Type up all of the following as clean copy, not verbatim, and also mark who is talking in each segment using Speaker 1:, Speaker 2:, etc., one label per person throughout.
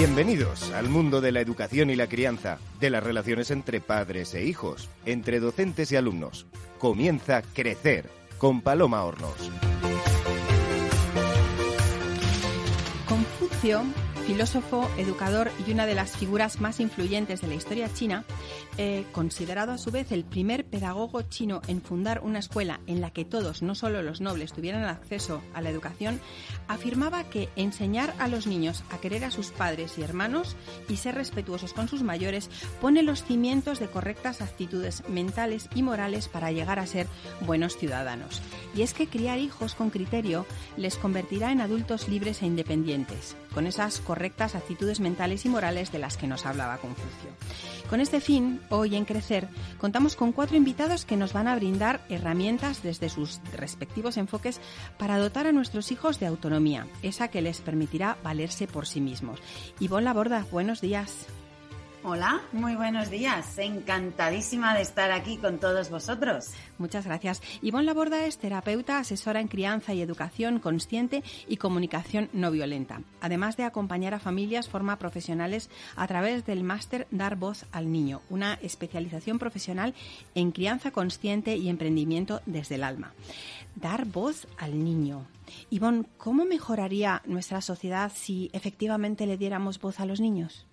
Speaker 1: Bienvenidos al mundo de la educación y la crianza, de las relaciones entre padres e hijos, entre docentes y alumnos. Comienza Crecer con Paloma Hornos.
Speaker 2: Confucio, filósofo, educador y una de las figuras más influyentes de la historia china, considerado a su vez el primer pedagogo chino en fundar una escuela en la que todos, no solo los nobles, tuvieran acceso a la educación, afirmaba que enseñar a los niños a querer a sus padres y hermanos y ser respetuosos con sus mayores pone los cimientos de correctas actitudes mentales y morales para llegar a ser buenos ciudadanos. Y es que criar hijos con criterio les convertirá en adultos libres e independientes, con esas correctas actitudes mentales y morales de las que nos hablaba Confucio. Con este fin, hoy en Crecer, contamos con 4 invitados que nos van a brindar herramientas desde sus respectivos enfoques para dotar a nuestros hijos de autonomía, esa que les permitirá valerse por sí mismos. Ivonne Laborda, buenos días.
Speaker 3: Hola, muy buenos días. Encantadísima de estar aquí con todos vosotros.
Speaker 2: Muchas gracias. Ivonne Laborda es terapeuta, asesora en crianza y educación consciente y comunicación no violenta. Además de acompañar a familias, forma profesionales a través del máster Dar Voz al Niño, una especialización profesional en crianza consciente y emprendimiento desde el alma. Dar voz al niño. Ivonne, ¿cómo mejoraría nuestra sociedad si efectivamente le diéramos voz a los niños?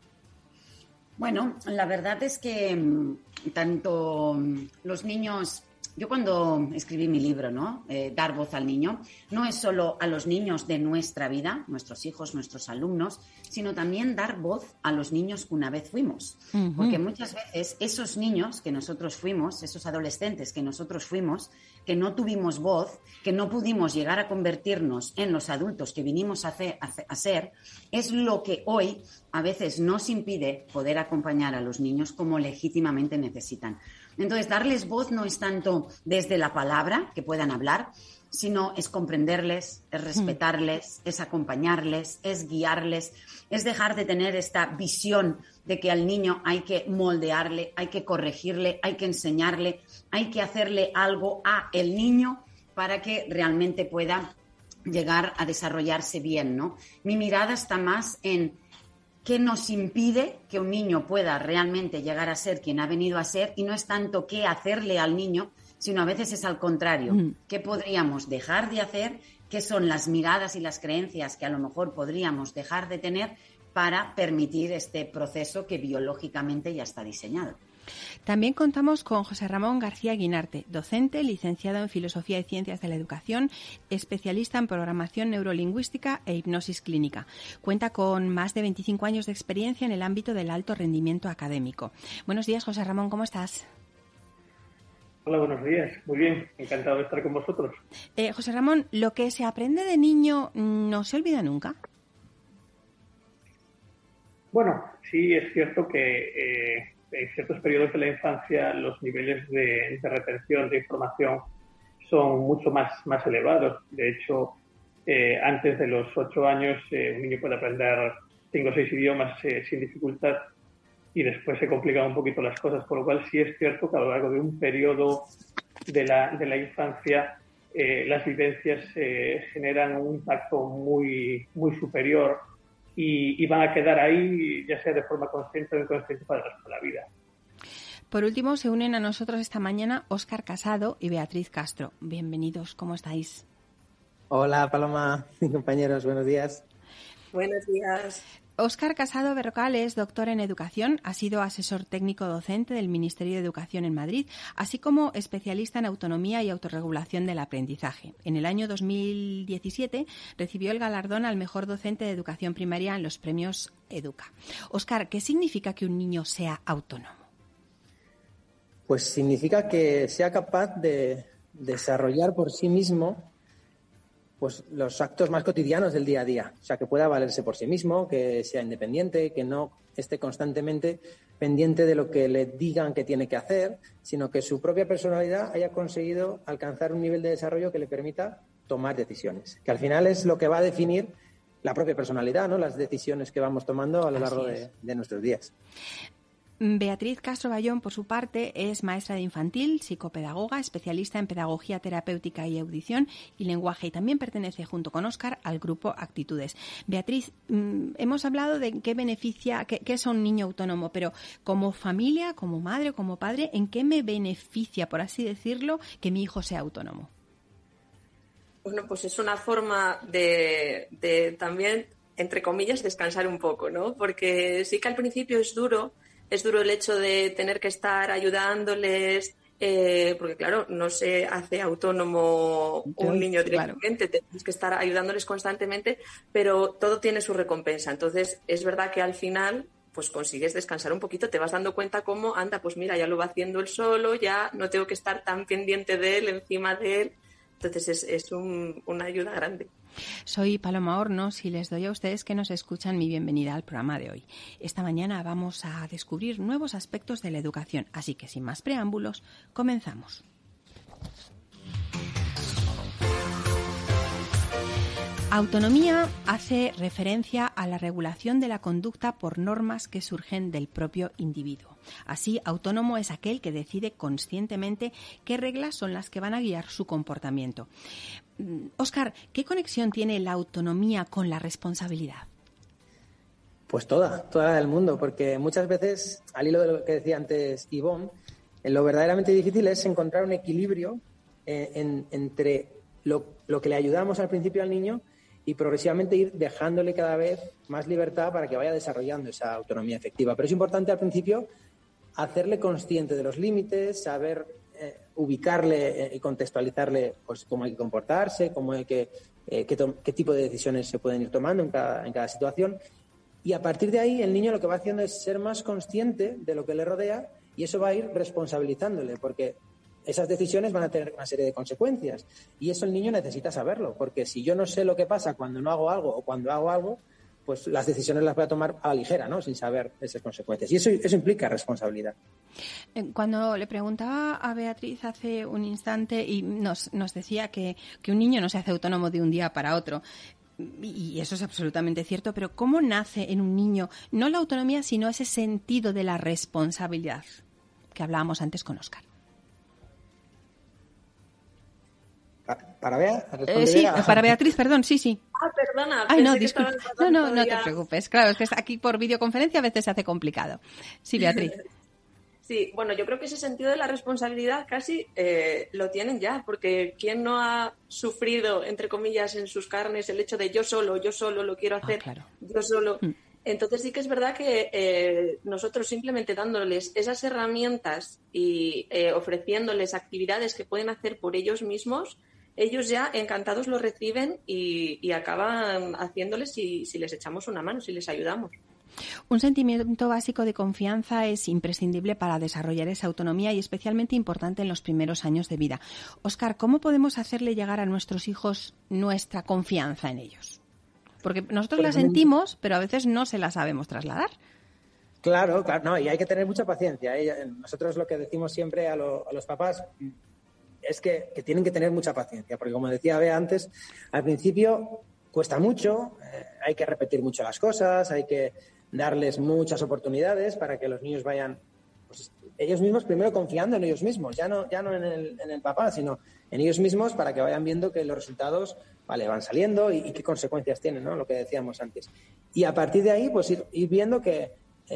Speaker 3: Bueno, la verdad es que tanto los niños, yo cuando escribí mi libro, ¿no? Dar voz al niño, no es solo a los niños de nuestra vida, nuestros hijos, nuestros alumnos, sino también dar voz a los niños que una vez fuimos. Uh-huh. Porque muchas veces esos niños que nosotros fuimos, esos adolescentes que nosotros fuimos, que no tuvimos voz, que no pudimos llegar a convertirnos en los adultos que vinimos a ser, es lo que hoy a veces nos impide poder acompañar a los niños como legítimamente necesitan. Entonces, darles voz no es tanto desde la palabra, que puedan hablar, sino es comprenderles, es respetarles, es acompañarles, es guiarles, es dejar de tener esta visión de que al niño hay que moldearle, hay que corregirle, hay que enseñarle, hay que hacerle algo a el niño para que realmente pueda llegar a desarrollarse bien, ¿no? Mi mirada está más en qué nos impide que un niño pueda realmente llegar a ser quien ha venido a ser, y no es tanto qué hacerle al niño, sino a veces es al contrario. ¿Qué podríamos dejar de hacer? ¿Qué son las miradas y las creencias que a lo mejor podríamos dejar de tener para permitir este proceso que biológicamente ya está diseñado?
Speaker 2: También contamos con José Ramón García Guinarte, docente, licenciado en Filosofía y Ciencias de la Educación, especialista en programación neurolingüística e hipnosis clínica. Cuenta con más de 25 años de experiencia en el ámbito del alto rendimiento académico. Buenos días, José Ramón, ¿cómo estás?
Speaker 4: Hola, buenos días. Muy bien, encantado de estar con vosotros.
Speaker 2: José Ramón, ¿lo que se aprende de niño no se olvida nunca?
Speaker 4: Bueno, sí es cierto que en ciertos periodos de la infancia los niveles de retención de información son mucho más elevados. De hecho, antes de los 8 años un niño puede aprender 5 o 6 idiomas sin dificultad, y después se complican un poquito las cosas, por lo cual sí es cierto que a lo largo de un periodo de la infancia las vivencias generan un impacto muy superior y van a quedar ahí, ya sea de forma consciente o inconsciente, para el resto de la vida.
Speaker 2: Por último, se unen a nosotros esta mañana Óscar Casado y Beatriz Castro. Bienvenidos, ¿cómo estáis?
Speaker 5: Hola, Paloma y compañeros, buenos días.
Speaker 6: Buenos días.
Speaker 2: Óscar Casado Berrocal es doctor en educación, ha sido asesor técnico docente del Ministerio de Educación en Madrid, así como especialista en autonomía y autorregulación del aprendizaje. En el año 2017 recibió el galardón al mejor docente de educación primaria en los premios Educa. Óscar, ¿qué significa que un niño sea autónomo?
Speaker 5: Pues significa que sea capaz de desarrollar por sí mismo pues los actos más cotidianos del día a día. O sea, que pueda valerse por sí mismo, que sea independiente, que no esté constantemente pendiente de lo que le digan que tiene que hacer, sino que su propia personalidad haya conseguido alcanzar un nivel de desarrollo que le permita tomar decisiones. Que al final es lo que va a definir la propia personalidad, ¿no? Las decisiones que vamos tomando a lo largo de nuestros días.
Speaker 2: Beatriz Castro Bayón, por su parte, es maestra de infantil, psicopedagoga, especialista en pedagogía terapéutica y audición y lenguaje, y también pertenece, junto con Óscar, al grupo Actitudes. Beatriz, hemos hablado de qué beneficia, qué es un niño autónomo, pero como familia, como madre, como padre, ¿en qué me beneficia, por así decirlo, que mi hijo sea autónomo?
Speaker 6: Bueno, pues es una forma de también, entre comillas, descansar un poco, ¿no? Porque sí que al principio es duro el hecho de tener que estar ayudándoles, porque claro, no se hace autónomo un niño directamente, claro. Tienes que estar ayudándoles constantemente, pero todo tiene su recompensa. Entonces, es verdad que al final pues consigues descansar un poquito, te vas dando cuenta cómo, anda, pues mira, ya lo va haciendo él solo, ya no tengo que estar tan pendiente de él, encima de él. Entonces es una ayuda grande.
Speaker 2: Soy Paloma Hornos y les doy a ustedes que nos escuchan mi bienvenida al programa de hoy. Esta mañana vamos a descubrir nuevos aspectos de la educación, así que sin más preámbulos, comenzamos. Autonomía hace referencia a la regulación de la conducta por normas que surgen del propio individuo. Así, autónomo es aquel que decide conscientemente qué reglas son las que van a guiar su comportamiento. Óscar, ¿qué conexión tiene la autonomía con la responsabilidad?
Speaker 5: Pues toda la del mundo, porque muchas veces, al hilo de lo que decía antes Ivonne, lo verdaderamente difícil es encontrar un equilibrio entre lo que le ayudamos al principio al niño y progresivamente ir dejándole cada vez más libertad para que vaya desarrollando esa autonomía efectiva. Pero es importante al principio hacerle consciente de los límites, saber ubicarle y contextualizarle pues cómo hay que comportarse, qué tipo de decisiones se pueden ir tomando en cada situación. Y a partir de ahí el niño lo que va haciendo es ser más consciente de lo que le rodea y eso va a ir responsabilizándole, porque esas decisiones van a tener una serie de consecuencias y eso el niño necesita saberlo, porque si yo no sé lo que pasa cuando no hago algo o cuando hago algo, pues las decisiones las voy a tomar a la ligera, ¿no? Sin saber esas consecuencias. Y eso implica responsabilidad.
Speaker 2: Cuando le preguntaba a Beatriz hace un instante y nos decía que un niño no se hace autónomo de un día para otro, y eso es absolutamente cierto, pero ¿cómo nace en un niño no la autonomía, sino ese sentido de la responsabilidad que hablábamos antes con Óscar?
Speaker 5: ¿Para Bea?
Speaker 2: Sí, para Beatriz, perdón, sí.
Speaker 6: Perdona.
Speaker 2: Ay, no, disculpa. No te preocupes. Claro, es que aquí por videoconferencia a veces se hace complicado. Sí, Beatriz.
Speaker 6: Sí, bueno, yo creo que ese sentido de la responsabilidad casi lo tienen ya, porque ¿quién no ha sufrido, entre comillas, en sus carnes el hecho de yo solo lo quiero hacer,
Speaker 2: claro.
Speaker 6: Yo solo? Entonces sí que es verdad que nosotros simplemente dándoles esas herramientas y ofreciéndoles actividades que pueden hacer por ellos mismos, ellos ya encantados lo reciben y acaban haciéndoles si les echamos una mano, si les ayudamos.
Speaker 2: Un sentimiento básico de confianza es imprescindible para desarrollar esa autonomía y especialmente importante en los primeros años de vida. Óscar, ¿cómo podemos hacerle llegar a nuestros hijos nuestra confianza en ellos? Porque nosotros la sentimos, pero a veces no se la sabemos trasladar.
Speaker 5: Claro, no, y hay que tener mucha paciencia. Nosotros lo que decimos siempre a los papás es que tienen que tener mucha paciencia, porque como decía Bea antes, al principio cuesta mucho, hay que repetir mucho las cosas, hay que darles muchas oportunidades para que los niños vayan, pues, ellos mismos primero confiando en ellos mismos, ya no en el papá, sino en ellos mismos para que vayan viendo que los resultados van saliendo y qué consecuencias tienen, ¿no? Lo que decíamos antes. Y a partir de ahí, pues ir viendo que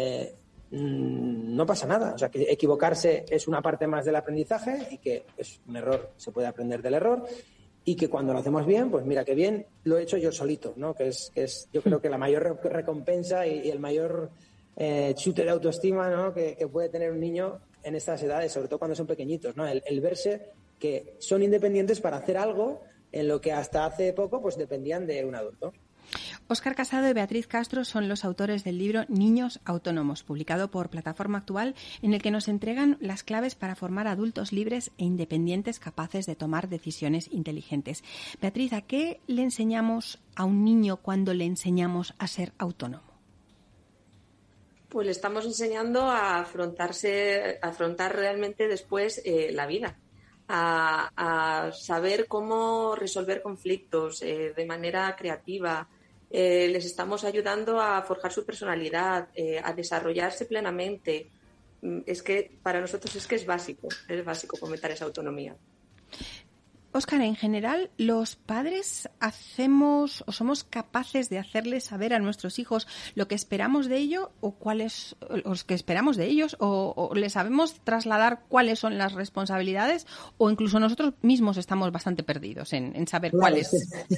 Speaker 5: no pasa nada. O sea, que equivocarse es una parte más del aprendizaje y que es un error, se puede aprender del error. Y que cuando lo hacemos bien, pues mira, que bien lo he hecho yo solito, ¿no? Que es yo creo que la mayor recompensa y el mayor chute de autoestima, ¿no? que puede tener un niño en estas edades, sobre todo cuando son pequeñitos, ¿no? El verse que son independientes para hacer algo en lo que hasta hace poco pues dependían de un adulto.
Speaker 2: Óscar Casado y Beatriz Castro son los autores del libro Niños Autónomos, publicado por Plataforma Actual, en el que nos entregan las claves para formar adultos libres e independientes capaces de tomar decisiones inteligentes. Beatriz, ¿a qué le enseñamos a un niño cuando le enseñamos a ser autónomo?
Speaker 6: Pues le estamos enseñando a afrontar realmente después la vida. A saber cómo resolver conflictos de manera creativa. Les estamos ayudando a forjar su personalidad, a desarrollarse plenamente, es que para nosotros es básico fomentar esa autonomía.
Speaker 2: Óscar, en general, ¿los padres hacemos o somos capaces de hacerles saber a nuestros hijos lo que esperamos de ellos o cuáles los que esperamos de ellos o les sabemos trasladar cuáles son las responsabilidades o incluso nosotros mismos estamos bastante perdidos en saber cuáles?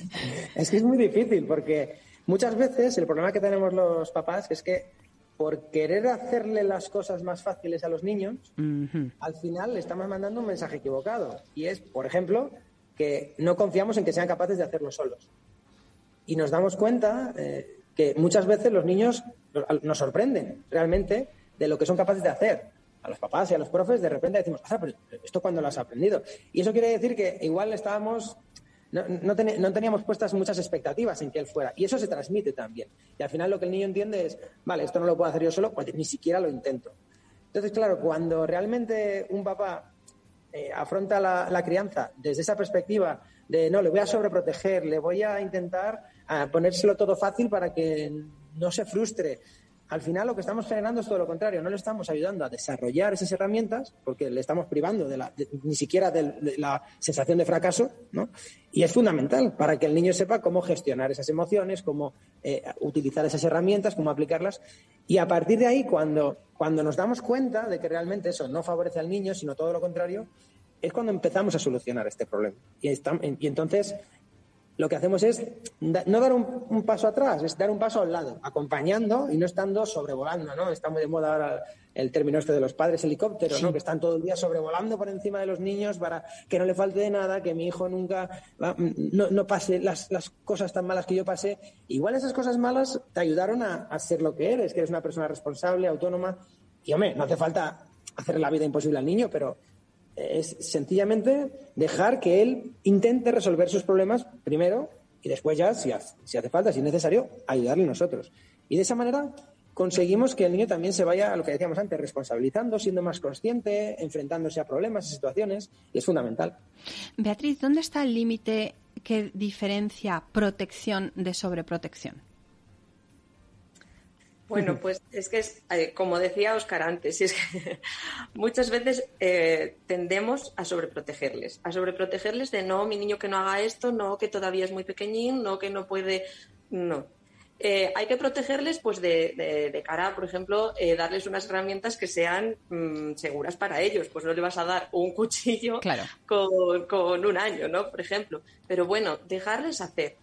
Speaker 5: Es que es muy difícil porque muchas veces el problema que tenemos los papás es que por querer hacerle las cosas más fáciles a los niños, al final le estamos mandando un mensaje equivocado. Y es, por ejemplo, que no confiamos en que sean capaces de hacerlo solos. Y nos damos cuenta que muchas veces los niños nos sorprenden realmente de lo que son capaces de hacer. A los papás y a los profes de repente decimos, pero ¿esto cuándo lo has aprendido? Y eso quiere decir que igual estábamos... No teníamos puestas muchas expectativas en que él fuera. Y eso se transmite también. Y al final lo que el niño entiende es, vale, esto no lo puedo hacer yo solo, pues ni siquiera lo intento. Entonces, claro, cuando realmente un papá afronta la crianza desde esa perspectiva de, no, le voy a sobreproteger, le voy a intentar ponérselo todo fácil para que no se frustre. Al final lo que estamos generando es todo lo contrario, no le estamos ayudando a desarrollar esas herramientas porque le estamos privando ni siquiera de la sensación de fracaso, ¿no? Y es fundamental para que el niño sepa cómo gestionar esas emociones, cómo utilizar esas herramientas, cómo aplicarlas. Y a partir de ahí, cuando nos damos cuenta de que realmente eso no favorece al niño, sino todo lo contrario, es cuando empezamos a solucionar este problema. Y entonces... lo que hacemos es no dar un paso atrás, es dar un paso al lado, acompañando y no estando sobrevolando, ¿no? Está muy de moda ahora el término este de los padres helicópteros, ¿no? Que están todo el día sobrevolando por encima de los niños para que no le falte de nada, que mi hijo nunca no pase las cosas tan malas que yo pasé. Igual esas cosas malas te ayudaron a ser lo que eres una persona responsable, autónoma. Y, hombre, no hace falta hacer la vida imposible al niño, pero... es sencillamente dejar que él intente resolver sus problemas primero y después ya, si hace falta, si es necesario, ayudarle nosotros. Y de esa manera conseguimos que el niño también se vaya, a lo que decíamos antes, responsabilizando, siendo más consciente, enfrentándose a problemas, a situaciones, y es fundamental.
Speaker 2: Beatriz, ¿dónde está el límite que diferencia protección de sobreprotección?
Speaker 6: Bueno, pues es que es, como decía Óscar antes, es que muchas veces tendemos a sobreprotegerles de no, mi niño que no haga esto, no, que todavía es muy pequeñín, no, que no puede, no. Hay que protegerles pues de cara, por ejemplo, darles unas herramientas que sean seguras para ellos. Pues no le vas a dar un cuchillo con 1 año, ¿no? Por ejemplo. Pero bueno, dejarles hacer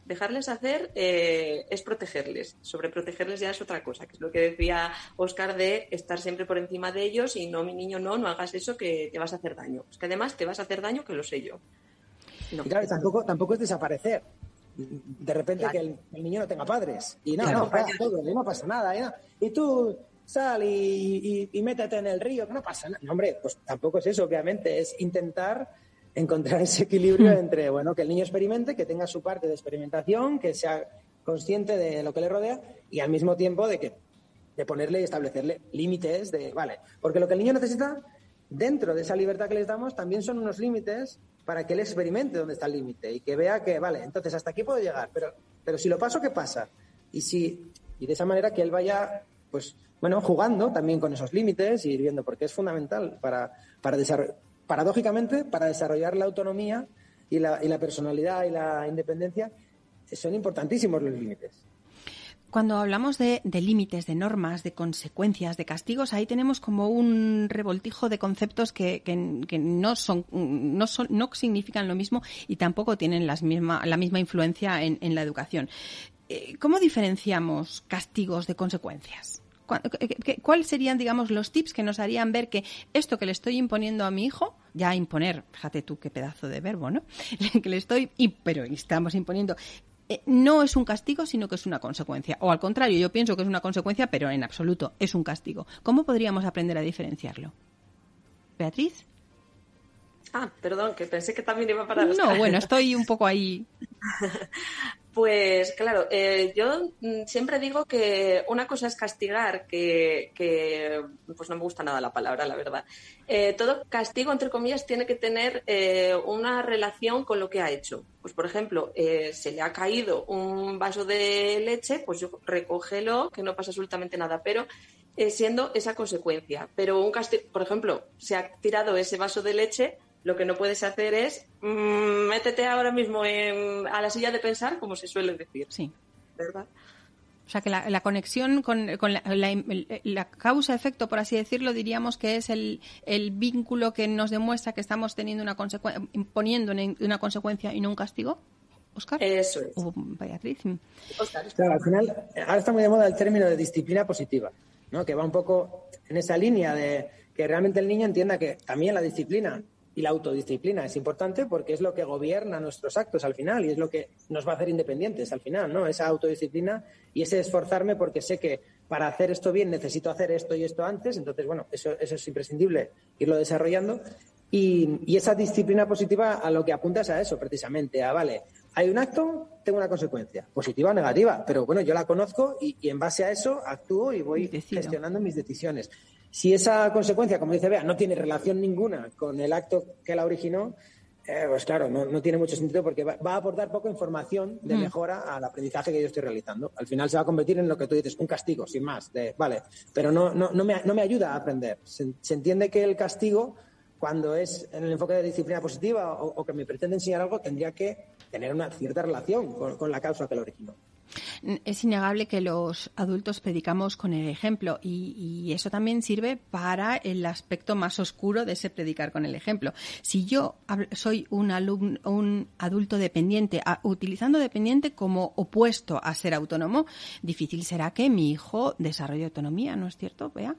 Speaker 6: es protegerles. Sobreprotegerles ya es otra cosa, que es lo que decía Óscar de estar siempre por encima de ellos y no, mi niño, no hagas eso que te vas a hacer daño. Es que además te vas a hacer daño, que lo sé yo. No.
Speaker 5: Y claro, tampoco es desaparecer. De repente que el niño no tenga padres y no pasa nada, y tú sal y métete en el río, que no pasa nada. No, hombre, pues tampoco es eso, obviamente, es intentar encontrar ese equilibrio entre, bueno, que el niño experimente, que tenga su parte de experimentación, que sea consciente de lo que le rodea y al mismo tiempo de ponerle y establecerle límites vale, porque lo que el niño necesita dentro de esa libertad que les damos también son unos límites para que él experimente dónde está el límite y que vea que, vale, entonces hasta aquí puedo llegar, pero si lo paso, ¿qué pasa? Y de esa manera que él vaya, pues, bueno, jugando también con esos límites y ir viendo, porque es fundamental para desarrollar, paradójicamente, para desarrollar la autonomía y la personalidad y la independencia, son importantísimos los límites.
Speaker 2: Cuando hablamos de límites, de normas, de consecuencias, de castigos, ahí tenemos como un revoltijo de conceptos que no significan lo mismo y tampoco tienen la misma influencia en la educación. ¿Cómo diferenciamos castigos de consecuencias? ¿Cuáles serían, digamos, los tips que nos harían ver que esto que le estoy imponiendo a mi hijo, ya imponer, fíjate tú qué pedazo de verbo, ¿no? Pero estamos imponiendo... no es un castigo, sino que es una consecuencia. O al contrario, yo pienso que es una consecuencia, pero en absoluto es un castigo. ¿Cómo podríamos aprender a diferenciarlo? ¿Beatriz?
Speaker 6: Perdón, que pensé que también iba para...
Speaker 2: No, bueno, estoy un poco ahí...
Speaker 6: Pues claro, yo siempre digo que una cosa es castigar, que pues no me gusta nada la palabra, la verdad. Todo castigo, entre comillas, tiene que tener una relación con lo que ha hecho. Pues, por ejemplo, se le ha caído un vaso de leche, pues yo recógelo, que no pasa absolutamente nada. Pero siendo esa consecuencia. Pero un castigo, por ejemplo, se ha tirado ese vaso de leche, lo que no puedes hacer es métete ahora mismo a la silla de pensar, como se suele decir.
Speaker 2: Sí.
Speaker 6: ¿Verdad?
Speaker 2: O sea, que la conexión con la causa-efecto, por así decirlo, diríamos que es el vínculo que nos demuestra que estamos teniendo poniendo una consecuencia y no un castigo. ¿Óscar?
Speaker 6: Eso es.
Speaker 2: ¿O Beatriz?
Speaker 6: Óscar.
Speaker 5: Claro, al final, ahora está muy de moda el término de disciplina positiva, ¿no? Que va un poco en esa línea de que realmente el niño entienda que también la disciplina y la autodisciplina es importante porque es lo que gobierna nuestros actos al final y es lo que nos va a hacer independientes al final, ¿no? Esa autodisciplina y ese esforzarme porque sé que para hacer esto bien necesito hacer esto y esto antes, entonces, bueno, eso es imprescindible irlo desarrollando y esa disciplina positiva a lo que apunta es a eso precisamente, a, vale, hay un acto, tengo una consecuencia, positiva o negativa, pero bueno, yo la conozco y en base a eso actúo y voy gestionando mis decisiones. Si esa consecuencia, como dice Bea, no tiene relación ninguna con el acto que la originó, pues claro, no tiene mucho sentido porque va a aportar poca información de mejora al aprendizaje que yo estoy realizando. Al final se va a convertir en lo que tú dices, un castigo, sin más, vale, pero no me ayuda a aprender. Se entiende que el castigo, cuando es en el enfoque de disciplina positiva o que me pretende enseñar algo, tendría que tener una cierta relación con la causa que lo originó.
Speaker 2: Es innegable que los adultos predicamos con el ejemplo y eso también sirve para el aspecto más oscuro de ese predicar con el ejemplo. Si yo soy un adulto dependiente, utilizando dependiente como opuesto a ser autónomo, difícil será que mi hijo desarrolle autonomía, ¿no es cierto, Bea?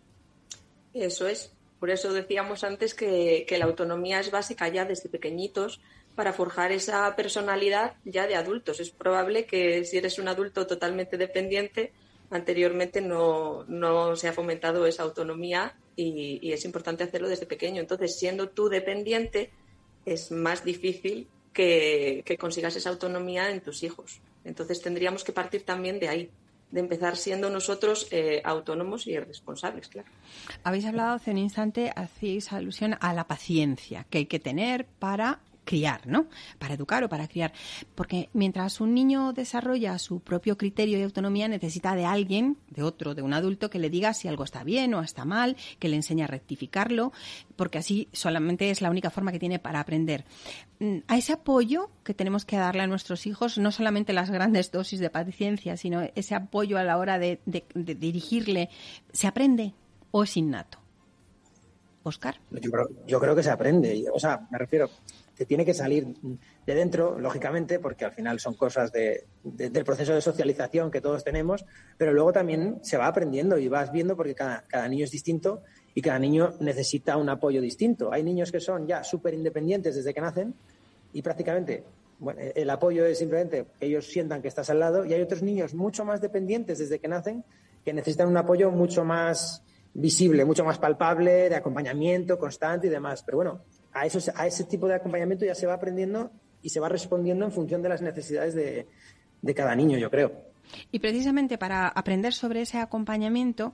Speaker 6: Eso es. Por eso decíamos antes que la autonomía es básica ya desde pequeñitos para forjar esa personalidad ya de adultos. Es probable que si eres un adulto totalmente dependiente, anteriormente no se ha fomentado esa autonomía y es importante hacerlo desde pequeño. Entonces, siendo tú dependiente, es más difícil que consigas esa autonomía en tus hijos. Entonces, tendríamos que partir también de ahí, de empezar siendo nosotros autónomos y responsables, claro.
Speaker 2: Habéis hablado hace un instante, hacéis alusión a la paciencia que hay que tener para criar, ¿no? Para educar o para criar. Porque mientras un niño desarrolla su propio criterio y autonomía, necesita de alguien, de un adulto, que le diga si algo está bien o está mal, que le enseñe a rectificarlo, porque así solamente es la única forma que tiene para aprender. A ese apoyo que tenemos que darle a nuestros hijos, no solamente las grandes dosis de paciencia, sino ese apoyo a la hora de dirigirle, ¿se aprende o es innato? ¿Óscar?
Speaker 5: Yo creo que se aprende. O sea, me refiero, te tiene que salir de dentro, lógicamente, porque al final son cosas del proceso de socialización que todos tenemos, pero luego también se va aprendiendo y vas viendo porque cada niño es distinto y cada niño necesita un apoyo distinto. Hay niños que son ya súper independientes desde que nacen y prácticamente el apoyo es simplemente que ellos sientan que estás al lado, y hay otros niños mucho más dependientes desde que nacen que necesitan un apoyo mucho más visible, mucho más palpable, de acompañamiento constante y demás. Pero bueno, a ese tipo de acompañamiento ya se va aprendiendo y se va respondiendo en función de las necesidades de cada niño, yo creo.
Speaker 2: Y precisamente para aprender sobre ese acompañamiento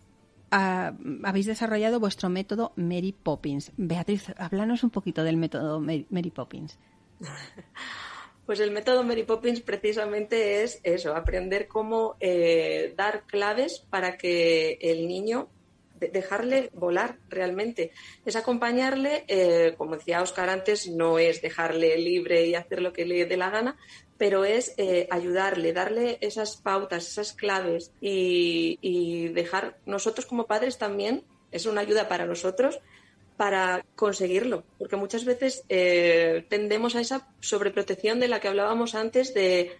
Speaker 2: habéis desarrollado vuestro método Mary Poppins. Beatriz, háblanos un poquito del método Mary Poppins.
Speaker 6: Pues el método Mary Poppins precisamente es eso, aprender cómo dar claves para que el niño, dejarle volar realmente. Es acompañarle, como decía Óscar antes, no es dejarle libre y hacer lo que le dé la gana, pero es ayudarle, darle esas pautas, esas claves y dejar nosotros como padres también, es una ayuda para nosotros para conseguirlo, porque muchas veces tendemos a esa sobreprotección de la que hablábamos antes de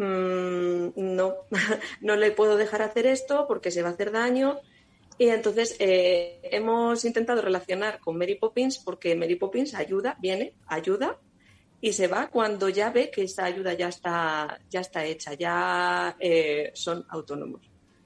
Speaker 6: no le puedo dejar hacer esto porque se va a hacer daño. Y entonces hemos intentado relacionar con Mary Poppins porque Mary Poppins ayuda y se va cuando ya ve que esa ayuda ya está hecha, ya son autónomos.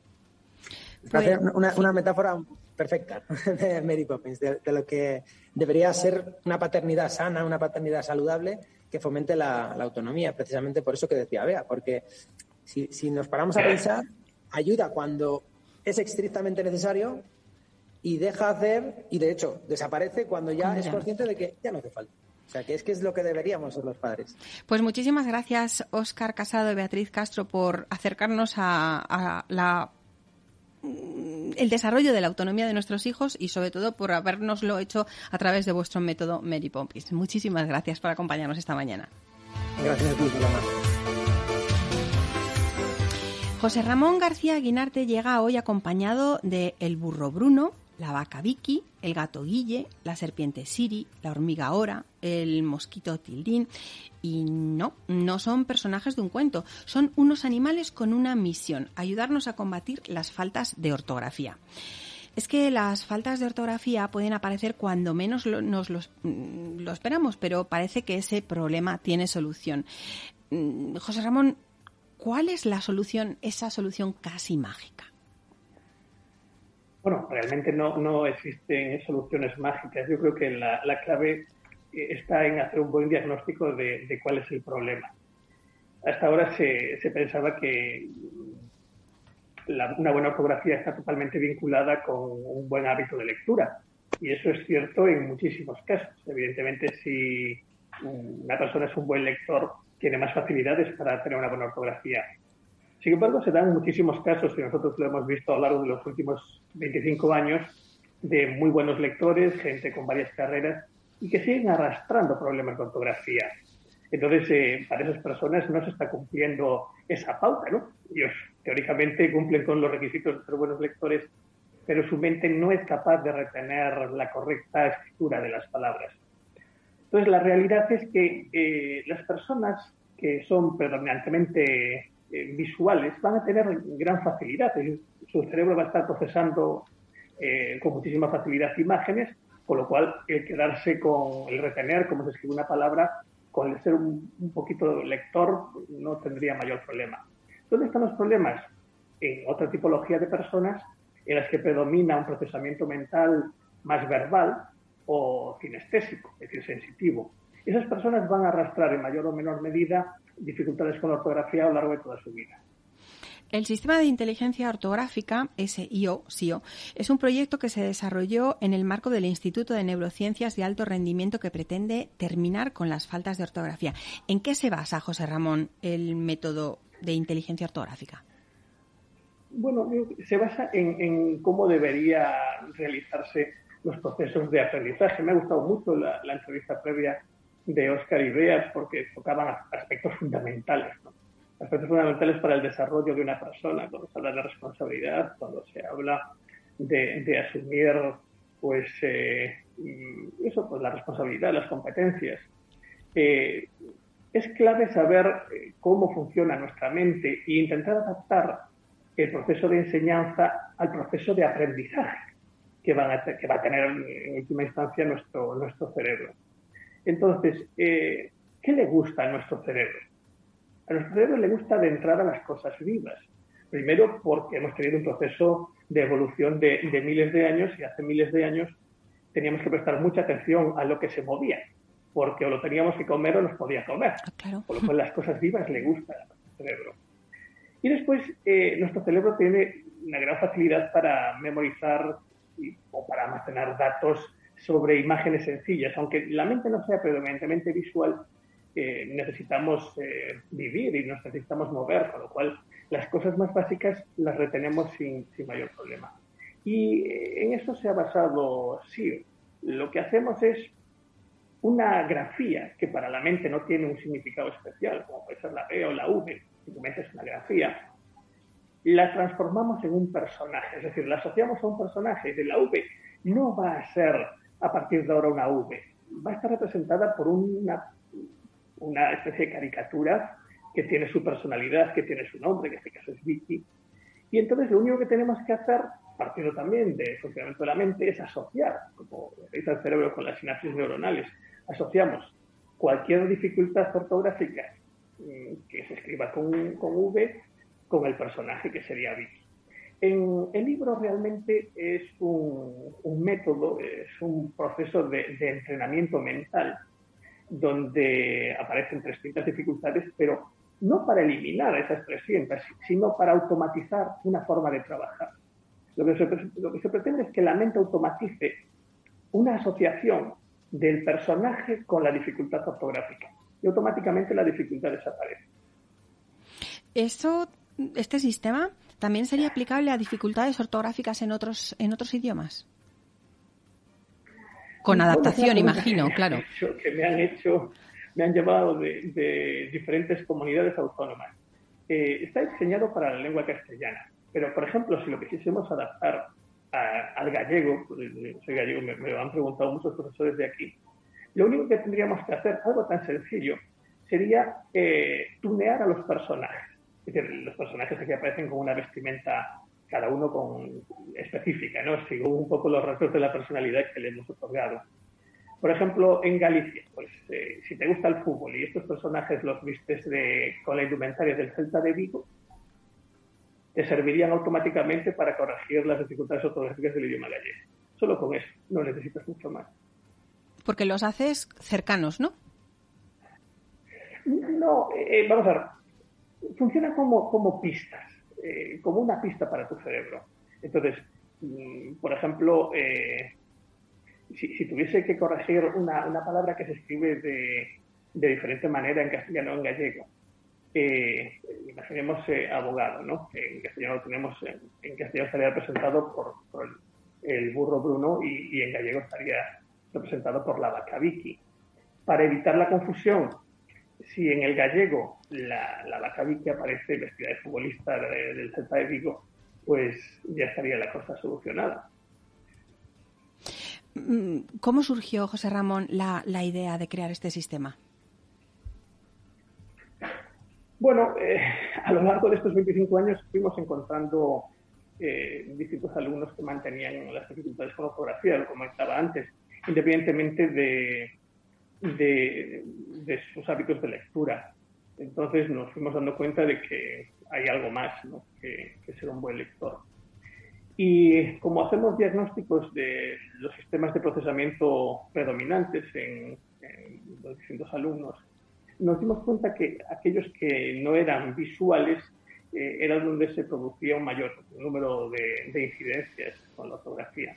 Speaker 5: Pues una metáfora perfecta de Mary Poppins, de lo que debería ser una paternidad sana, una paternidad saludable que fomente la autonomía, precisamente por eso que decía Bea, porque si nos paramos a pensar, ayuda cuando es estrictamente necesario y deja hacer, y de hecho desaparece cuando ya es consciente de que ya no hace falta. O sea, que es lo que deberíamos ser los padres.
Speaker 2: Pues muchísimas gracias, Óscar Casado y Beatriz Castro, por acercarnos a la el desarrollo de la autonomía de nuestros hijos y sobre todo por habernoslo hecho a través de vuestro método Mary Poppins. Muchísimas gracias por acompañarnos esta mañana.
Speaker 5: Gracias a ti, Paloma.
Speaker 2: José Ramón García Guinarte llega hoy acompañado de el burro Bruno, la vaca Vicky, el gato Guille, la serpiente Siri, la hormiga Ora, el mosquito Tildín. Y no son personajes de un cuento, son unos animales con una misión: ayudarnos a combatir las faltas de ortografía. Es que las faltas de ortografía pueden aparecer cuando menos lo esperamos, pero parece que ese problema tiene solución. José Ramón, ¿cuál es la solución, esa solución casi mágica?
Speaker 4: Bueno, realmente no existen soluciones mágicas. Yo creo que la clave está en hacer un buen diagnóstico de cuál es el problema. Hasta ahora se pensaba que una buena ortografía está totalmente vinculada con un buen hábito de lectura. Y eso es cierto en muchísimos casos. Evidentemente, si una persona es un buen lector, tiene más facilidades para tener una buena ortografía. Sin embargo, se dan muchísimos casos, y nosotros lo hemos visto a lo largo de los últimos 25 años, de muy buenos lectores, gente con varias carreras, y que siguen arrastrando problemas de ortografía. Entonces, para esas personas no se está cumpliendo esa pauta, ¿no? Ellos, teóricamente, cumplen con los requisitos de ser buenos lectores, pero su mente no es capaz de retener la correcta escritura de las palabras. Entonces, la realidad es que las personas que son predominantemente visuales van a tener gran facilidad. Su cerebro va a estar procesando con muchísima facilidad imágenes, con lo cual el quedarse con el retener cómo se escribe una palabra, con el ser un poquito lector, no tendría mayor problema. ¿Dónde están los problemas? En otra tipología de personas en las que predomina un procesamiento mental más verbal o kinestésico, es decir, sensitivo. Esas personas van a arrastrar en mayor o menor medida dificultades con la ortografía a lo largo de toda su vida.
Speaker 2: El Sistema de Inteligencia Ortográfica, SIO, es un proyecto que se desarrolló en el marco del Instituto de Neurociencias de Alto Rendimiento que pretende terminar con las faltas de ortografía. ¿En qué se basa, José Ramón, el método de inteligencia ortográfica?
Speaker 4: Bueno, se basa en cómo debería realizarse los procesos de aprendizaje. Me ha gustado mucho la entrevista previa de Óscar y Bea porque tocaban aspectos fundamentales, ¿no? Aspectos fundamentales para el desarrollo de una persona, cuando se habla de responsabilidad, cuando se habla de asumir pues la responsabilidad, las competencias. Es clave saber cómo funciona nuestra mente e intentar adaptar el proceso de enseñanza al proceso de aprendizaje que va a tener en última instancia nuestro cerebro. Entonces, ¿qué le gusta a nuestro cerebro? A nuestro cerebro le gusta de entrada las cosas vivas. Primero, porque hemos tenido un proceso de evolución de miles de años, y hace miles de años teníamos que prestar mucha atención a lo que se movía, porque o lo teníamos que comer o nos podía comer.
Speaker 2: Claro.
Speaker 4: Por lo cual las cosas vivas le gustan a nuestro cerebro. Y después, nuestro cerebro tiene una gran facilidad para memorizar o para almacenar datos sobre imágenes sencillas. Aunque la mente no sea predominantemente visual, necesitamos vivir y nos necesitamos mover, con lo cual las cosas más básicas las retenemos sin mayor problema. Y en eso se ha basado SIO. Lo que hacemos es una grafía que para la mente no tiene un significado especial, como puede ser la E o la V, simplemente es una grafía. La transformamos en un personaje, es decir, la asociamos a un personaje. De la V no va a ser a partir de ahora una V, va a estar representada por una especie de caricatura que tiene su personalidad, que tiene su nombre, que en este caso es Vicky. Y entonces lo único que tenemos que hacer, partiendo también del funcionamiento de la mente, es asociar, como dice el cerebro con las sinapsis neuronales, asociamos cualquier dificultad ortográfica que se escriba con V con el personaje que sería Vicky. En el libro realmente es un método, es un proceso de entrenamiento mental, donde aparecen 300 dificultades, pero no para eliminar esas 300, sino para automatizar una forma de trabajar. Lo que se pretende es que la mente automatice una asociación del personaje con la dificultad ortográfica y automáticamente la dificultad desaparece.
Speaker 2: Este sistema ¿También sería aplicable a dificultades ortográficas en otros idiomas? Con adaptación, imagino, claro.
Speaker 4: Me han llevado de diferentes comunidades autónomas. Está diseñado para la lengua castellana, pero, por ejemplo, si lo quisiésemos adaptar al gallego, soy gallego, me lo han preguntado muchos profesores de aquí, lo único que tendríamos que hacer, algo tan sencillo, sería tunear a los personajes. Es decir, los personajes aquí aparecen con una vestimenta, cada uno específica, ¿no? Según un poco los rasgos de la personalidad que le hemos otorgado. Por ejemplo, en Galicia, pues si te gusta el fútbol y estos personajes los vistes con la indumentaria del Celta de Vigo, te servirían automáticamente para corregir las dificultades ortográficas del idioma gallego. Solo con eso, no necesitas mucho más.
Speaker 2: Porque los haces cercanos, ¿no?
Speaker 4: No, vamos a ver. Funciona como pistas, como una pista para tu cerebro. Entonces, por ejemplo, si tuviese que corregir una palabra que se escribe de diferente manera en castellano o en gallego, imaginemos abogado, ¿no? En castellano en castellano estaría representado por el burro Bruno y en gallego estaría representado por la vaca Vicky. Para evitar la confusión, si en el gallego la vaca Vicky aparece vestida de futbolista del Celta de Vigo, pues ya estaría la cosa solucionada.
Speaker 2: ¿Cómo surgió, José Ramón, la idea de crear este sistema?
Speaker 4: Bueno, a lo largo de estos 25 años fuimos encontrando distintos alumnos que mantenían las dificultades con ortografía, lo comentaba antes, independientemente de sus hábitos de lectura. Entonces nos fuimos dando cuenta de que hay algo más, ¿no? que ser un buen lector. Y como hacemos diagnósticos de los sistemas de procesamiento predominantes en los distintos alumnos, nos dimos cuenta que aquellos que no eran visuales era donde se producía un mayor número de incidencias con la ortografía.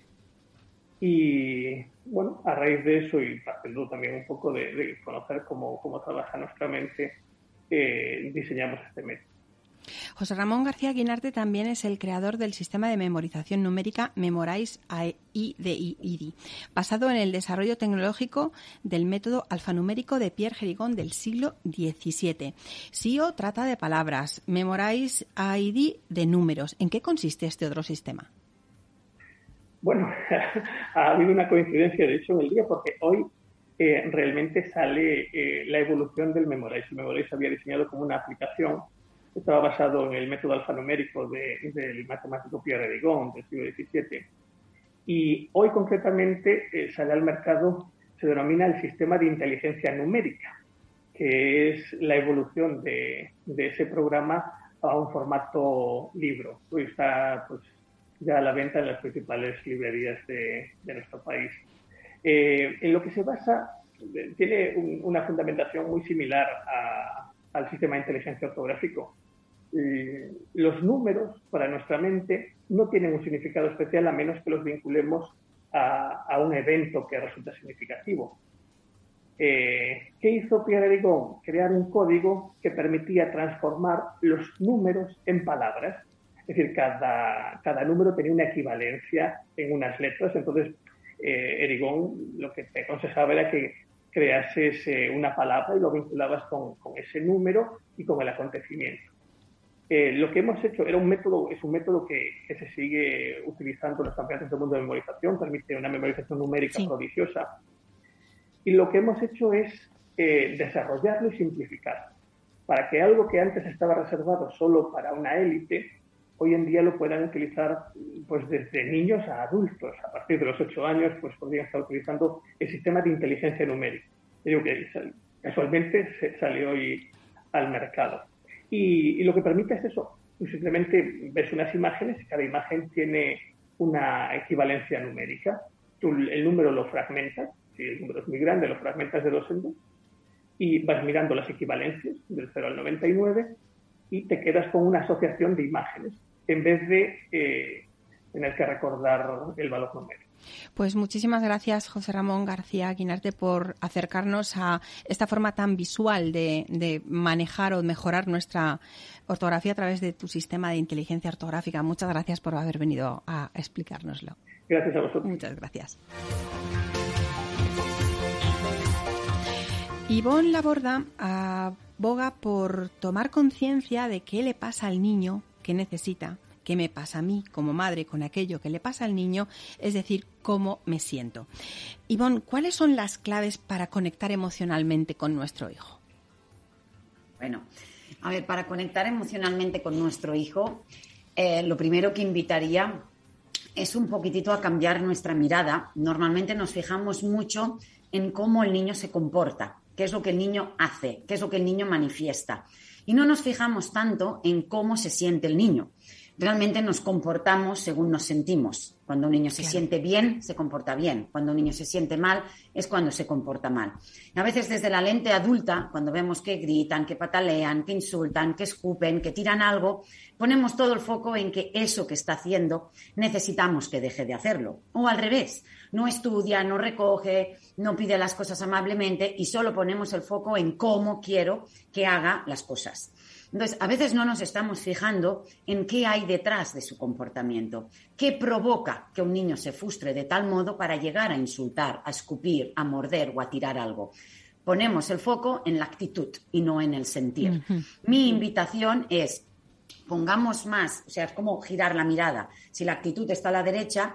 Speaker 4: Y bueno, a raíz de eso y partiendo también un poco de conocer cómo trabaja nuestra mente, diseñamos este método.
Speaker 2: José Ramón García Guinarte también es el creador del sistema de memorización numérica Memorize IDI, basado en el desarrollo tecnológico del método alfanumérico de Pierre Gérigon del siglo XVII. SIO trata de palabras, Memorize IDI de números. ¿En qué consiste este otro sistema?
Speaker 4: Bueno, ha habido una coincidencia, de hecho, en el día, porque hoy realmente sale la evolución del Memorize. El Memorize había diseñado como una aplicación. Estaba basado en el método alfanumérico del matemático Pierre Gérigon del siglo XVII. Y hoy, concretamente, sale al mercado, se denomina el sistema de inteligencia numérica, que es la evolución de ese programa a un formato libro. Hoy está ya a la venta en las principales librerías de nuestro país. En lo que se basa, tiene una fundamentación muy similar al sistema de inteligencia ortográfico. Los números para nuestra mente no tienen un significado especial a menos que los vinculemos a un evento que resulta significativo. ¿Qué hizo Pierre Gérigon? Crear un código que permitía transformar los números en palabras. Es decir, cada número tenía una equivalencia en unas letras. Entonces, Gérigon lo que te aconsejaba era que creases una palabra y lo vinculabas con ese número y con el acontecimiento. Lo que hemos hecho es un método que se sigue utilizando en los campeonatos del mundo de memorización, permite una memorización numérica prodigiosa. Y lo que hemos hecho es desarrollarlo y simplificar, para que algo que antes estaba reservado solo para una élite, hoy en día lo puedan utilizar pues desde niños a adultos. A partir de los 8 años pues podrían estar utilizando el sistema de inteligencia numérica. Digo que casualmente salió hoy al mercado. Y lo que permite es eso. Tú simplemente ves unas imágenes y cada imagen tiene una equivalencia numérica. Tú el número lo fragmentas. Si el número es muy grande, lo fragmentas de 2 en 2 y vas mirando las equivalencias del 0 al 99 y te quedas con una asociación de imágenes en vez de tener que recordar el valor numérico.
Speaker 2: Pues muchísimas gracias, José Ramón García Guinarte, por acercarnos a esta forma tan visual de manejar o mejorar nuestra ortografía a través de tu sistema de inteligencia ortográfica. Muchas gracias por haber venido a explicárnoslo.
Speaker 4: Gracias a vosotros.
Speaker 2: Muchas gracias. Ivonne Laborda aboga por tomar conciencia de qué le pasa al niño, qué necesita, qué me pasa a mí como madre con aquello que le pasa al niño, es decir, cómo me siento. Ivonne, ¿cuáles son las claves para conectar emocionalmente con nuestro hijo?
Speaker 3: Bueno, a ver, para conectar emocionalmente con nuestro hijo, lo primero que invitaría es un poquitito a cambiar nuestra mirada. Normalmente nos fijamos mucho en cómo el niño se comporta, qué es lo que el niño hace, qué es lo que el niño manifiesta. Y no nos fijamos tanto en cómo se siente el niño. Realmente nos comportamos según nos sentimos. Cuando un niño se siente bien, se comporta bien. Cuando un niño se siente mal, es cuando se comporta mal. A veces desde la lente adulta, cuando vemos que gritan, que patalean, que insultan, que escupen, que tiran algo, ponemos todo el foco en que eso que está haciendo necesitamos que deje de hacerlo. O al revés, no estudia, no recoge, no pide las cosas amablemente y solo ponemos el foco en cómo quiero que haga las cosas. Entonces, a veces no nos estamos fijando en qué hay detrás de su comportamiento, qué provoca que un niño se frustre de tal modo para llegar a insultar, a escupir, a morder o a tirar algo. Ponemos el foco en la actitud y no en el sentir. Uh-huh. Mi invitación es, pongamos más, o sea, es como girar la mirada. Si la actitud está a la derecha,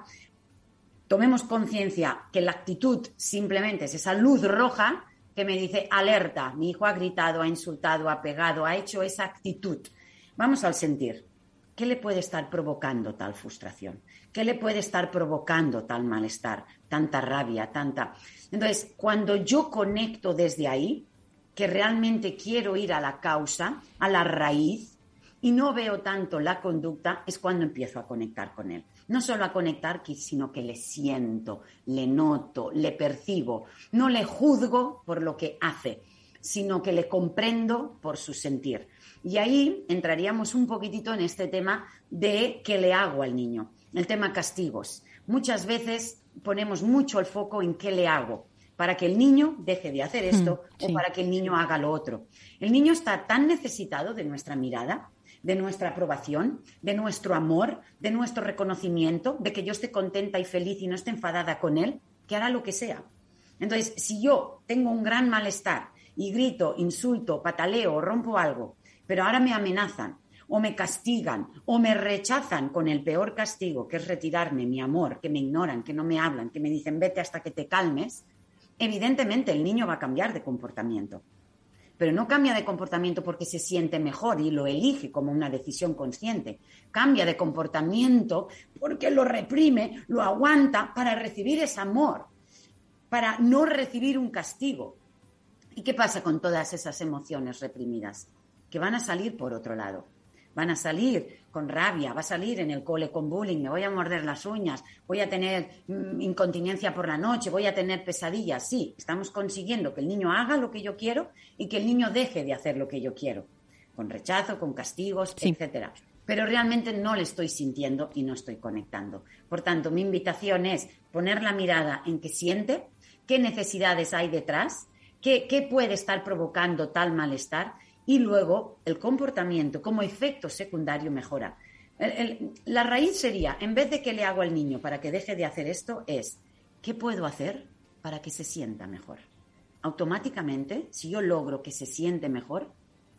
Speaker 3: tomemos conciencia que la actitud simplemente es esa luz roja que me dice, alerta, mi hijo ha gritado, ha insultado, ha pegado, ha hecho esa actitud. Vamos al sentir. ¿Qué le puede estar provocando tal frustración? ¿Qué le puede estar provocando tal malestar, tanta rabia, tanta...? Entonces, cuando yo conecto desde ahí, que realmente quiero ir a la causa, a la raíz, y no veo tanto la conducta, es cuando empiezo a conectar con él. No solo a conectar, sino que le siento, le noto, le percibo. No le juzgo por lo que hace, sino que le comprendo por su sentir. Y ahí entraríamos un poquitito en este tema de qué le hago al niño. El tema castigos. Muchas veces ponemos mucho el foco en qué le hago para que el niño deje de hacer esto o para que el niño haga lo otro. El niño está tan necesitado de nuestra mirada, de nuestra aprobación, de nuestro amor, de nuestro reconocimiento, de que yo esté contenta y feliz y no esté enfadada con él, que hará lo que sea. Entonces, si yo tengo un gran malestar y grito, insulto, pataleo o rompo algo, pero ahora me amenazan o me castigan o me rechazan con el peor castigo, que es retirarme mi amor, que me ignoran, que no me hablan, que me dicen vete hasta que te calmes, evidentemente el niño va a cambiar de comportamiento. Pero no cambia de comportamiento porque se siente mejor y lo elige como una decisión consciente. Cambia de comportamiento porque lo reprime, lo aguanta para recibir ese amor, para no recibir un castigo. ¿Y qué pasa con todas esas emociones reprimidas? Que van a salir por otro lado. Van a salir con rabia, va a salir en el cole con bullying, me voy a morder las uñas, voy a tener incontinencia por la noche, voy a tener pesadillas. Sí, estamos consiguiendo que el niño haga lo que yo quiero y que el niño deje de hacer lo que yo quiero, con rechazo, con castigos, etcétera. Pero realmente no le estoy sintiendo y no estoy conectando. Por tanto, mi invitación es poner la mirada en qué siente, qué necesidades hay detrás, qué puede estar provocando tal malestar. Y luego el comportamiento como efecto secundario mejora. La raíz sería, en vez de qué le hago al niño para que deje de hacer esto, es ¿qué puedo hacer para que se sienta mejor? Automáticamente, si yo logro que se siente mejor,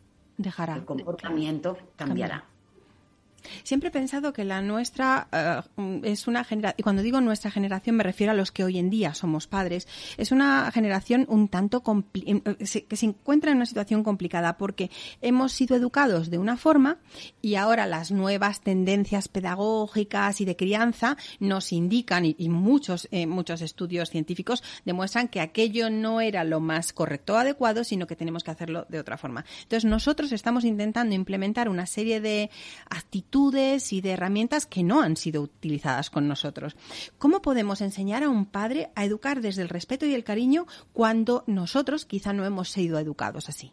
Speaker 3: el comportamiento cambiará.
Speaker 2: Siempre he pensado que la nuestra es una generación, y cuando digo nuestra generación me refiero a los que hoy en día somos padres, es una generación un tanto que se encuentra en una situación complicada porque hemos sido educados de una forma y ahora las nuevas tendencias pedagógicas y de crianza nos indican, y muchos estudios científicos demuestran que aquello no era lo más correcto o adecuado, sino que tenemos que hacerlo de otra forma. Entonces nosotros estamos intentando implementar una serie de actitudes y de herramientas que no han sido utilizadas con nosotros. ¿Cómo podemos enseñar a un padre a educar desde el respeto y el cariño cuando nosotros quizá no hemos sido educados así?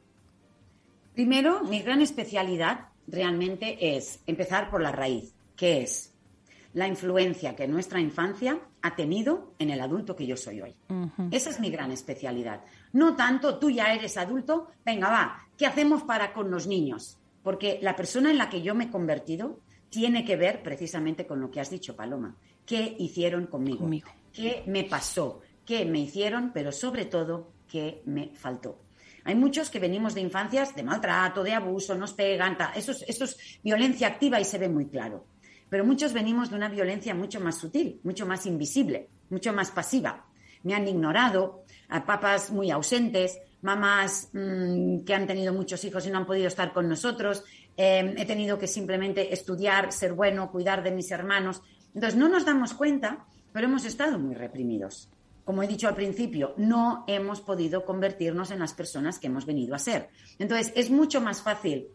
Speaker 3: Primero, mi gran especialidad realmente es empezar por la raíz. ¿Qué es? la influencia que nuestra infancia ha tenido en el adulto que yo soy hoy. Uh-huh. Esa es mi gran especialidad. No tanto, tú ya eres adulto, venga, va, ¿qué hacemos para con los niños? Porque la persona en la que yo me he convertido tiene que ver precisamente con lo que has dicho, Paloma. ¿Qué hicieron conmigo? ¿Qué me pasó? ¿Qué me hicieron? Pero sobre todo, ¿qué me faltó? Hay muchos que venimos de infancias de maltrato, de abuso, nos pegan, eso es violencia activa y se ve muy claro. Pero muchos venimos de una violencia mucho más sutil, mucho más invisible, mucho más pasiva. Me han ignorado, a papás muy ausentes, mamás que han tenido muchos hijos y no han podido estar con nosotros. He tenido que simplemente estudiar, ser bueno, cuidar de mis hermanos. Entonces no nos damos cuenta, pero hemos estado muy reprimidos. Como he dicho al principio, no hemos podido convertirnos en las personas que hemos venido a ser. Entonces es mucho más fácil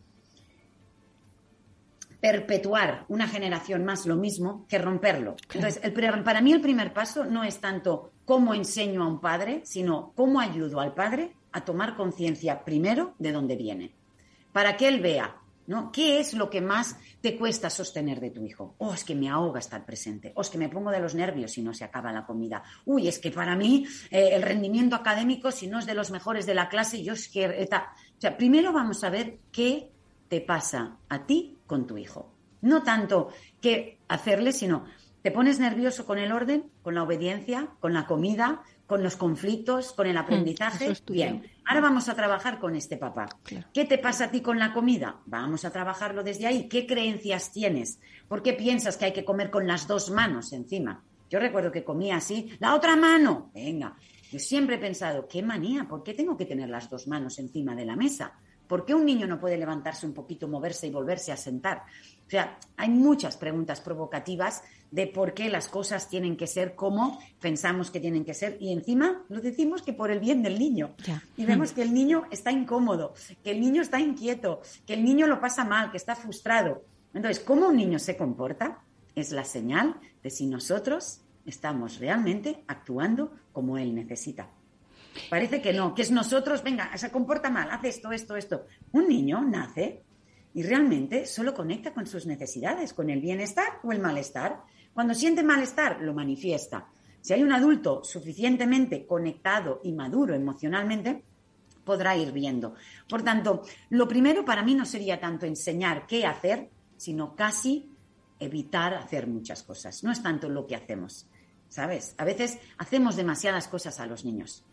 Speaker 3: perpetuar una generación más lo mismo que romperlo. Entonces, para mí el primer paso no es tanto cómo enseño a un padre, sino cómo ayudo al padre a tomar conciencia primero de dónde viene, para que él vea, ¿no? ¿Qué es lo que más te cuesta sostener de tu hijo? Oh, es que me ahoga estar presente. Oh, es que me pongo de los nervios si no se acaba la comida. Uy, es que para mí el rendimiento académico, si no es de los mejores de la clase, yo es que... O sea, primero vamos a ver qué te pasa a ti con tu hijo. No tanto qué hacerle, sino te pones nervioso con el orden, con la obediencia, con la comida, con los conflictos, con el aprendizaje. Bien, ahora vamos a trabajar con este papá. Claro. ¿Qué te pasa a ti con la comida? Vamos a trabajarlo desde ahí. ¿Qué creencias tienes? ¿Por qué piensas que hay que comer con las dos manos encima? Yo recuerdo que comía así, la otra mano. Venga, yo siempre he pensado, qué manía, ¿por qué tengo que tener las dos manos encima de la mesa? ¿Por qué un niño no puede levantarse un poquito, moverse y volverse a sentar? O sea, hay muchas preguntas provocativas de por qué las cosas tienen que ser como pensamos que tienen que ser y encima lo decimos que por el bien del niño. Ya. Y vemos que el niño está incómodo, que el niño está inquieto, que el niño lo pasa mal, que está frustrado. Entonces, cómo un niño se comporta es la señal de si nosotros estamos realmente actuando como él necesita. Parece que no, que es nosotros, venga, se comporta mal, hace esto. Un niño nace y realmente solo conecta con sus necesidades, con el bienestar o el malestar. Cuando siente malestar, lo manifiesta. Si hay un adulto suficientemente conectado y maduro emocionalmente, podrá ir viendo. Por tanto, lo primero para mí no sería tanto enseñar qué hacer, sino casi evitar hacer muchas cosas. No es tanto lo que hacemos, ¿sabes? A veces hacemos demasiadas cosas a los niños.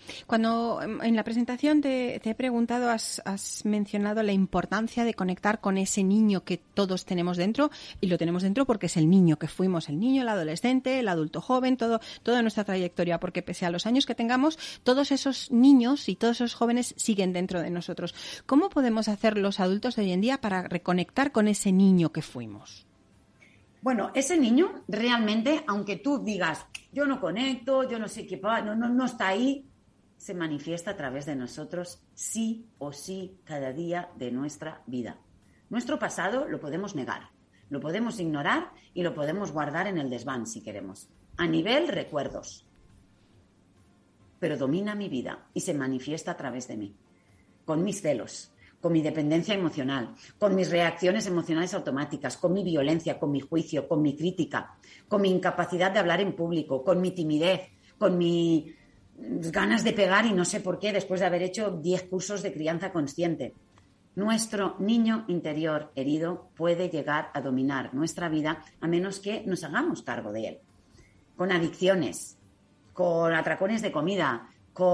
Speaker 2: Cuando en la presentación te he preguntado, has mencionado la importancia de conectar con ese niño que todos tenemos dentro, y lo tenemos dentro porque es el niño que fuimos, el niño, el adolescente, el adulto joven, toda nuestra trayectoria, porque pese a los años que tengamos, todos esos niños y todos esos jóvenes siguen dentro de nosotros. ¿Cómo podemos hacer los adultos de hoy en día para reconectar con ese niño que fuimos?
Speaker 3: Bueno, ese niño realmente, aunque tú digas, yo no conecto, yo no sé qué, no está ahí, se manifiesta a través de nosotros sí o sí cada día de nuestra vida. Nuestro pasado lo podemos negar, lo podemos ignorar y lo podemos guardar en el desván si queremos, a nivel recuerdos. Pero domina mi vida y se manifiesta a través de mí, con mis celos, con mi dependencia emocional, con mis reacciones emocionales automáticas, con mi violencia, con mi juicio, con mi crítica, con mi incapacidad de hablar en público, con mi timidez, con mi ganas de pegar y no sé por qué después de haber hecho 10 cursos de crianza consciente. Nuestro niño interior herido puede llegar a dominar nuestra vida a menos que nos hagamos cargo de él. Con adicciones, con atracones de comida,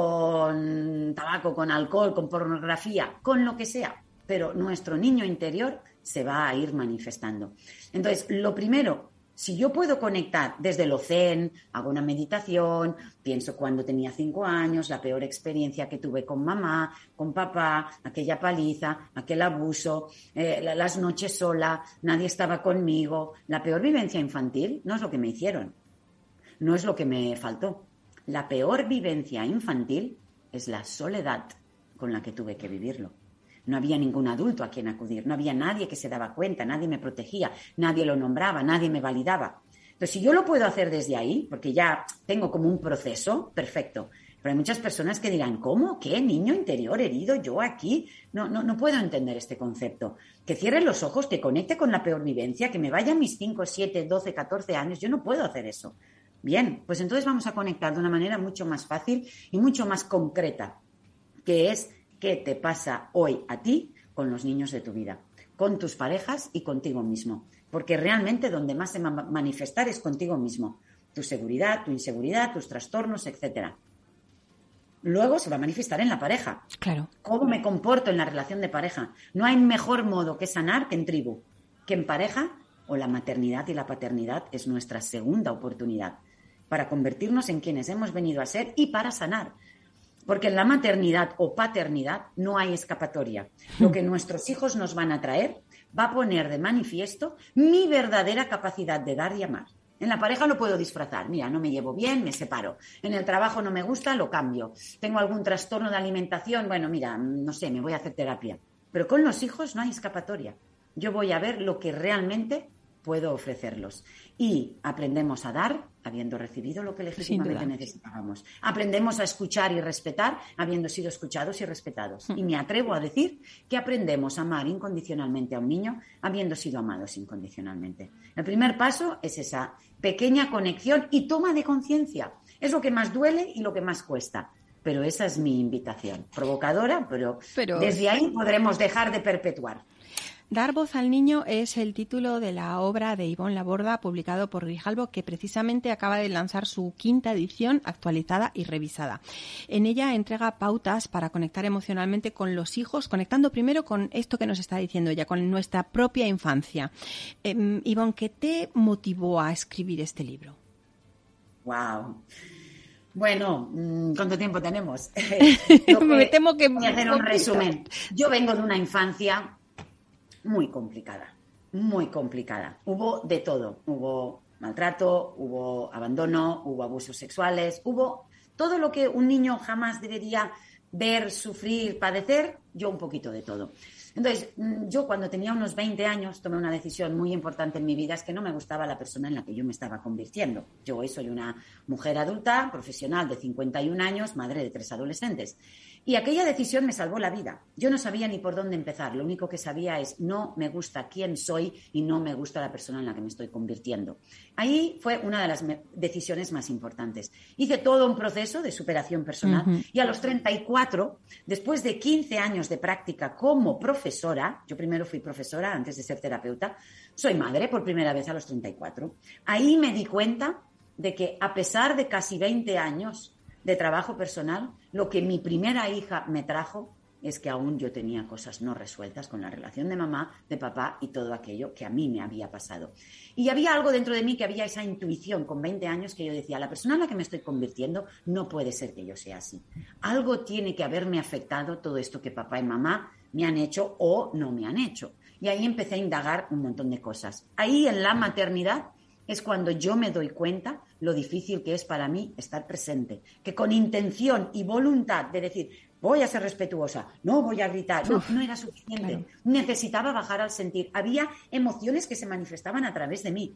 Speaker 3: con tabaco, con alcohol, con pornografía, con lo que sea. Pero nuestro niño interior se va a ir manifestando. Entonces, lo primero, si yo puedo conectar desde lo zen, hago una meditación, pienso cuando tenía 5 años, la peor experiencia que tuve con mamá, con papá, aquella paliza, aquel abuso, las noches sola, nadie estaba conmigo. La peor vivencia infantil no es lo que me hicieron, no es lo que me faltó. La peor vivencia infantil es la soledad con la que tuve que vivirlo. No había ningún adulto a quien acudir, no había nadie que se daba cuenta, nadie me protegía, nadie lo nombraba, nadie me validaba. Entonces, si yo lo puedo hacer desde ahí, porque ya tengo como un proceso, perfecto. Pero hay muchas personas que dirán, ¿cómo? ¿Qué? ¿Niño interior herido? ¿Yo aquí? No puedo entender este concepto. Que cierre los ojos, que conecte con la peor vivencia, que me vaya a mis 5, 7, 12, 14 años. Yo no puedo hacer eso. Bien, pues entonces vamos a conectar de una manera mucho más fácil y mucho más concreta, que es qué te pasa hoy a ti con los niños de tu vida, con tus parejas y contigo mismo. Porque realmente donde más se va a manifestar es contigo mismo. Tu seguridad, tu inseguridad, tus trastornos, etcétera. Luego se va a manifestar en la pareja.
Speaker 2: Claro.
Speaker 3: ¿Cómo me comporto en la relación de pareja? No hay mejor modo que sanar que en tribu, que en pareja, o la maternidad y la paternidad es nuestra segunda oportunidad para convertirnos en quienes hemos venido a ser y para sanar. Porque en la maternidad o paternidad no hay escapatoria. Lo que nuestros hijos nos van a traer va a poner de manifiesto mi verdadera capacidad de dar y amar. En la pareja lo puedo disfrazar. Mira, no me llevo bien, me separo. En el trabajo no me gusta, lo cambio. Tengo algún trastorno de alimentación, bueno, mira, no sé, me voy a hacer terapia. Pero con los hijos no hay escapatoria. Yo voy a ver lo que realmente puedo ofrecerlos. Y aprendemos a dar habiendo recibido lo que legítimamente necesitábamos. Aprendemos a escuchar y respetar habiendo sido escuchados y respetados. Y me atrevo a decir que aprendemos a amar incondicionalmente a un niño habiendo sido amados incondicionalmente. El primer paso es esa pequeña conexión y toma de conciencia. Es lo que más duele y lo que más cuesta. Pero esa es mi invitación. Provocadora, pero desde ahí podremos dejar de perpetuar.
Speaker 2: Dar voz al niño es el título de la obra de Ivonne Laborda, publicado por Grijalbo, que precisamente acaba de lanzar su 5ª edición, actualizada y revisada. En ella entrega pautas para conectar emocionalmente con los hijos, conectando primero con esto que nos está diciendo ella, con nuestra propia infancia. Ivonne, ¿qué te motivó a escribir este libro?
Speaker 3: ¡Wow! Bueno, ¿cuánto tiempo tenemos?
Speaker 2: Me temo que
Speaker 3: voy a hacer un resumen. Yo vengo de una infancia muy complicada, muy complicada. Hubo de todo. Hubo maltrato, hubo abandono, hubo abusos sexuales, hubo todo lo que un niño jamás debería ver, sufrir, padecer, yo un poquito de todo. Entonces, yo cuando tenía unos 20 años tomé una decisión muy importante en mi vida, es que no me gustaba la persona en la que yo me estaba convirtiendo. Yo hoy soy una mujer adulta, profesional de 51 años, madre de 3 adolescentes. Y aquella decisión me salvó la vida. Yo no sabía ni por dónde empezar. Lo único que sabía es no me gusta quién soy y no me gusta la persona en la que me estoy convirtiendo. Ahí fue una de las decisiones más importantes. Hice todo un proceso de superación personal y a los 34, después de 15 años de práctica como profesora, yo primero fui profesora antes de ser terapeuta, soy madre por primera vez a los 34. Ahí me di cuenta de que a pesar de casi 20 años de trabajo personal, lo que mi primera hija me trajo es que aún yo tenía cosas no resueltas con la relación de mamá, de papá y todo aquello que a mí me había pasado. Y había algo dentro de mí que había esa intuición con 20 años que yo decía, la persona en la que me estoy convirtiendo no puede ser que yo sea así. Algo tiene que haberme afectado todo esto que papá y mamá me han hecho o no me han hecho. Y ahí empecé a indagar un montón de cosas. Ahí en la maternidad es cuando yo me doy cuenta lo difícil que es para mí estar presente, que con intención y voluntad de decir, voy a ser respetuosa, no voy a gritar, no era suficiente. Claro. Necesitaba bajar al sentir. Había emociones que se manifestaban a través de mí.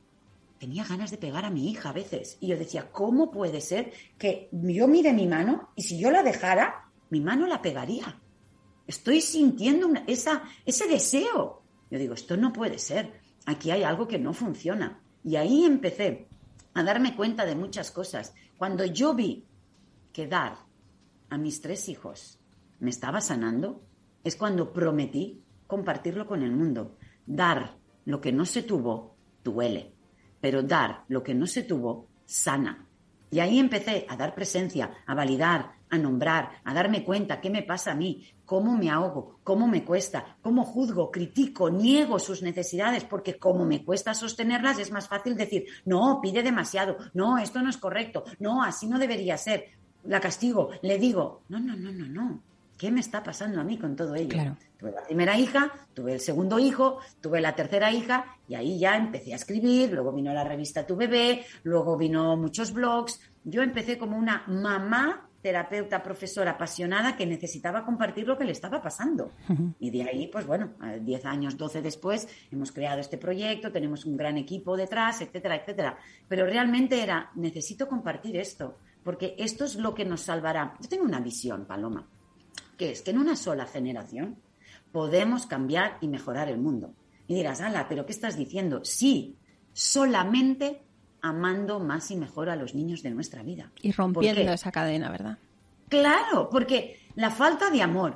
Speaker 3: Tenía ganas de pegar a mi hija a veces. Y yo decía, ¿cómo puede ser que yo mire mi mano y si yo la dejara, mi mano la pegaría? Estoy sintiendo ese deseo. Yo digo, esto no puede ser. Aquí hay algo que no funciona. Y ahí empecé a darme cuenta de muchas cosas. Cuando yo vi que dar a mis 3 hijos me estaba sanando, es cuando prometí compartirlo con el mundo. Dar lo que no se tuvo, duele, pero dar lo que no se tuvo, sana. Y ahí empecé a dar presencia, a validar, a nombrar, a darme cuenta qué me pasa a mí, cómo me ahogo, cómo me cuesta, cómo juzgo, critico, niego sus necesidades, porque como me cuesta sostenerlas es más fácil decir, no, pide demasiado, no, esto no es correcto, no, así no debería ser. La castigo, le digo, no, ¿qué me está pasando a mí con todo ello? Claro. Tuve la primera hija, tuve el segundo hijo, tuve la tercera hija y ahí ya empecé a escribir, luego vino la revista Tu Bebé, luego vino muchos blogs. Yo empecé como una mamá, terapeuta, profesora apasionada que necesitaba compartir lo que le estaba pasando. Y de ahí, pues bueno, 10 años, 12 después, hemos creado este proyecto, tenemos un gran equipo detrás, etcétera, etcétera. Pero realmente era, necesito compartir esto. porque esto es lo que nos salvará. Yo tengo una visión, Paloma, que es que en una sola generación podemos cambiar y mejorar el mundo. Y dirás, ala, ¿pero qué estás diciendo? Sí, solamente amando más y mejor a los niños de nuestra vida.
Speaker 2: Y rompiendo esa cadena, ¿verdad?
Speaker 3: Claro, porque la falta de amor,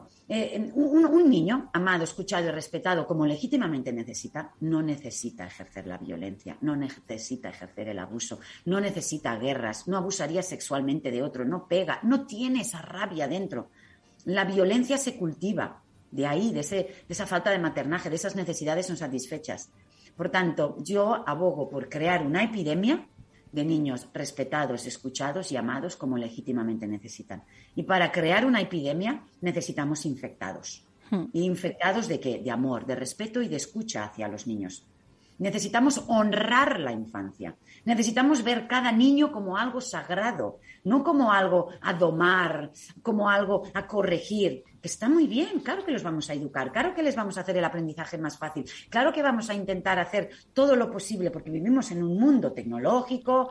Speaker 3: un niño amado, escuchado y respetado como legítimamente necesita, no necesita ejercer la violencia, no necesita ejercer el abuso, no necesita guerras, no abusaría sexualmente de otro, no pega, no tiene esa rabia dentro. La violencia se cultiva de ahí, de esa falta de maternaje, de esas necesidades no satisfechas. Por tanto, yo abogo por crear una epidemia de niños respetados, escuchados y amados como legítimamente necesitan. Y para crear una epidemia necesitamos infectados. ¿Y infectados de qué? De amor, de respeto y de escucha hacia los niños. Necesitamos honrar la infancia. Necesitamos ver cada niño como algo sagrado, no como algo a domar, como algo a corregir. Que está muy bien, claro que los vamos a educar, claro que les vamos a hacer el aprendizaje más fácil, claro que vamos a intentar hacer todo lo posible, porque vivimos en un mundo tecnológico,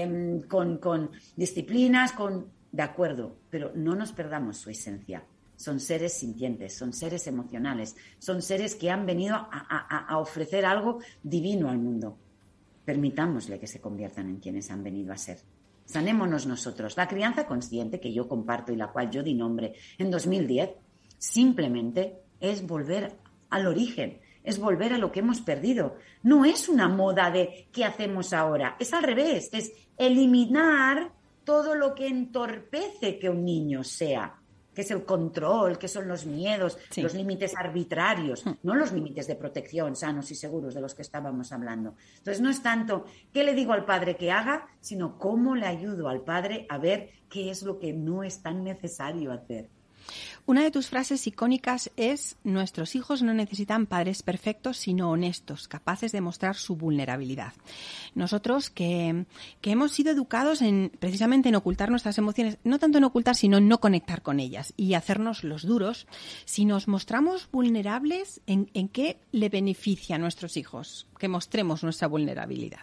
Speaker 3: con disciplinas, de acuerdo, pero no nos perdamos su esencia. Son seres sintientes, son seres emocionales, son seres que han venido a ofrecer algo divino al mundo. Permitámosle que se conviertan en quienes han venido a ser. Sanémonos nosotros. La crianza consciente, que yo comparto y la cual yo di nombre en 2010, simplemente es volver al origen, es volver a lo que hemos perdido. No es una moda de ¿qué hacemos ahora? Es al revés, es eliminar todo lo que entorpece que un niño sea, que es el control, que son los miedos, sí, los límites arbitrarios, no los límites de protección sanos y seguros de los que estábamos hablando. Entonces, no es tanto qué le digo al padre que haga, sino cómo le ayudo al padre a ver qué es lo que no es tan necesario hacer.
Speaker 2: Una de tus frases icónicas es: nuestros hijos no necesitan padres perfectos, sino honestos, capaces de mostrar su vulnerabilidad. Nosotros que hemos sido educados precisamente en ocultar nuestras emociones, no tanto en ocultar, sino en no conectar con ellas y hacernos los duros, si nos mostramos vulnerables, ¿en qué le beneficia a nuestros hijos que mostremos nuestra vulnerabilidad?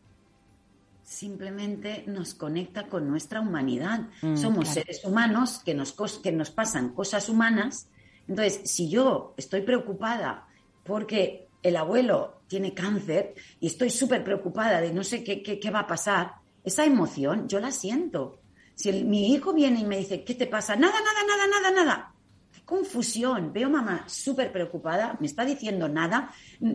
Speaker 3: Simplemente nos conecta con nuestra humanidad. Somos seres humanos que nos pasan cosas humanas. Entonces, si yo estoy preocupada porque el abuelo tiene cáncer y estoy súper preocupada de no sé qué va a pasar, esa emoción yo la siento. Si mi hijo viene y me dice, ¿qué te pasa? Nada. ¡Qué confusión! Veo a mamá súper preocupada, me está diciendo nada,